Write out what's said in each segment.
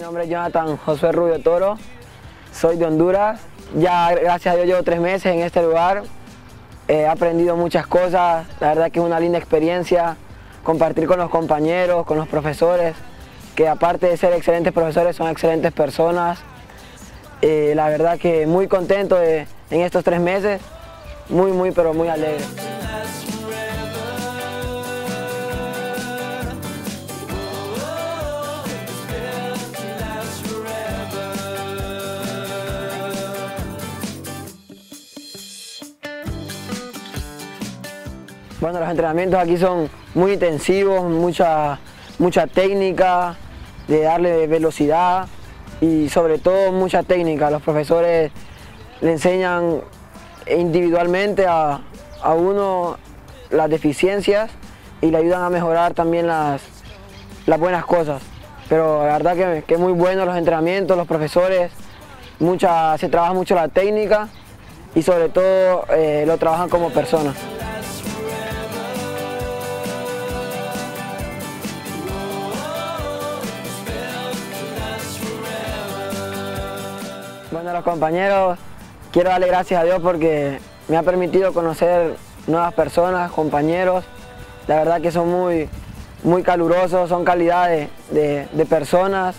nombre es Jonathan Josué Rubio Toro, soy de Honduras. Ya gracias a Dios llevo 3 meses en este lugar, he aprendido muchas cosas, la verdad que es una linda experiencia compartir con los compañeros, con los profesores, que aparte de ser excelentes profesores son excelentes personas. La verdad que muy contento en estos 3 meses, pero muy alegre. Bueno, los entrenamientos aquí son muy intensivos, mucha técnica, de darle velocidad y sobre todo mucha técnica. Los profesores le enseñan individualmente a uno las deficiencias y le ayudan a mejorar también las buenas cosas. Pero la verdad que muy buenos los entrenamientos, los profesores, se trabaja mucho la técnica y sobre todo lo trabajan como personas. Bueno, a los compañeros quiero darle gracias a Dios porque me ha permitido conocer nuevas personas, compañeros. La verdad que son muy calurosos, son calidades de personas,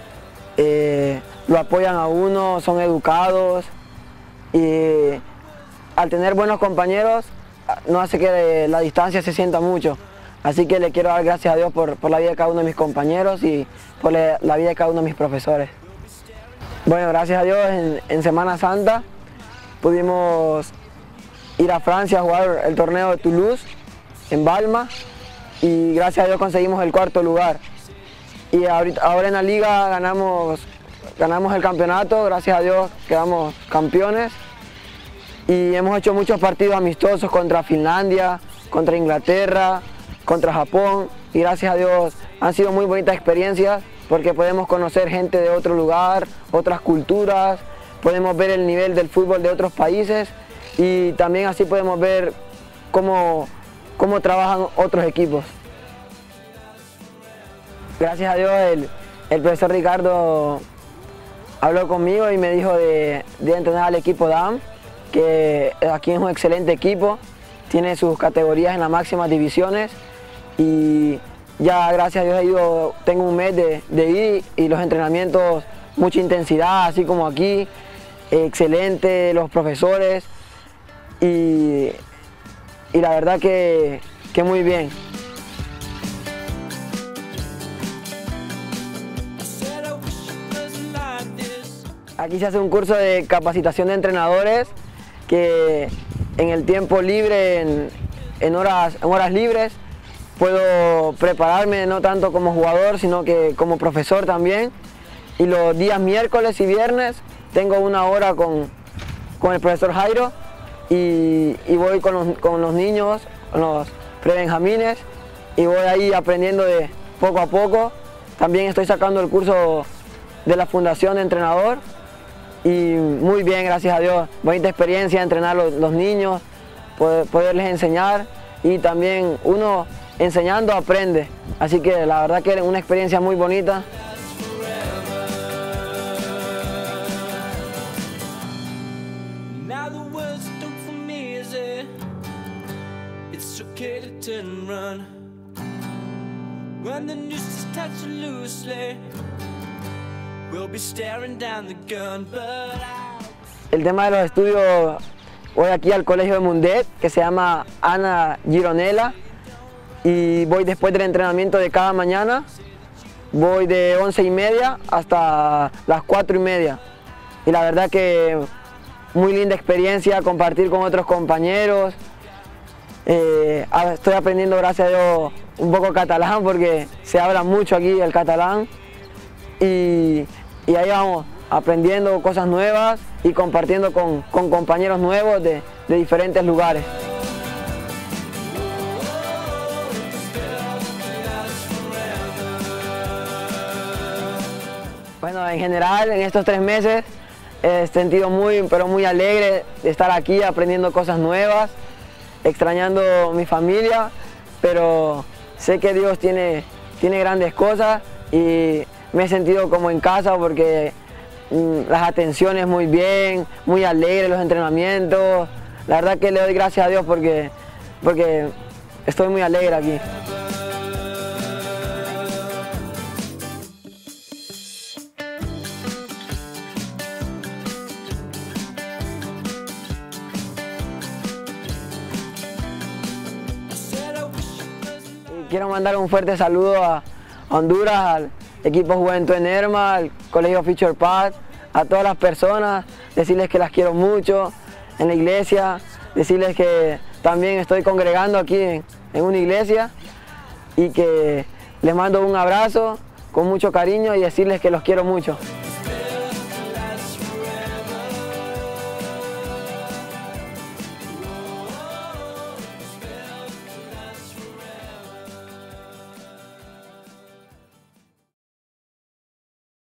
lo apoyan a uno, son educados y al tener buenos compañeros no hace que la distancia se sienta mucho. Así que le quiero dar gracias a Dios por la vida de cada uno de mis compañeros y por la vida de cada uno de mis profesores. Bueno, gracias a Dios en Semana Santa pudimos ir a Francia a jugar el torneo de Toulouse en Balma y gracias a Dios conseguimos el 4º lugar. Y ahora en la liga ganamos el campeonato, gracias a Dios quedamos campeones y hemos hecho muchos partidos amistosos contra Finlandia, contra Inglaterra, contra Japón y gracias a Dios han sido muy bonitas experiencias porque podemos conocer gente de otro lugar, otras culturas, podemos ver el nivel del fútbol de otros países y también así podemos ver cómo trabajan otros equipos. Gracias a Dios el profesor Ricardo habló conmigo y me dijo de entrenar al equipo DAM, que aquí es un excelente equipo, tiene sus categorías en las máximas divisiones y ya gracias a Dios tengo un mes de ir y los entrenamientos, mucha intensidad, así como aquí, excelente los profesores y la verdad que muy bien. Aquí se hace un curso de capacitación de entrenadores que en el tiempo libre, en horas libres, puedo prepararme no tanto como jugador, sino que como profesor también. Y los días miércoles y viernes tengo 1 hora con el profesor Jairo y voy con los niños, con los prebenjamines y voy ahí aprendiendo de poco a poco. También estoy sacando el curso de la Fundación de Entrenador y muy bien, gracias a Dios. Bonita experiencia entrenar los niños, poderles enseñar y también uno enseñando aprende, así que la verdad que es una experiencia muy bonita. El tema de los estudios, voy aquí al colegio de Mundet, que se llama Ana Gironella, y voy después del entrenamiento de cada mañana, voy de 11:30 hasta las 4:30. Y la verdad que muy linda experiencia, compartir con otros compañeros. Estoy aprendiendo, gracias a Dios, un poco catalán porque se habla mucho aquí el catalán. Y ahí vamos, aprendiendo cosas nuevas y compartiendo con compañeros nuevos de diferentes lugares. Bueno, en general, en estos 3 meses he sentido pero muy alegre de estar aquí aprendiendo cosas nuevas, extrañando mi familia, pero sé que Dios tiene grandes cosas y me he sentido como en casa porque las atenciones muy bien, muy alegre los entrenamientos. La verdad que le doy gracias a Dios porque estoy muy alegre aquí. Quiero mandar un fuerte saludo a Honduras, al equipo Juventud en Nerma, al Colegio Fisher Path, a todas las personas, decirles que las quiero mucho en la iglesia, decirles que también estoy congregando aquí en una iglesia y que les mando un abrazo con mucho cariño y decirles que los quiero mucho.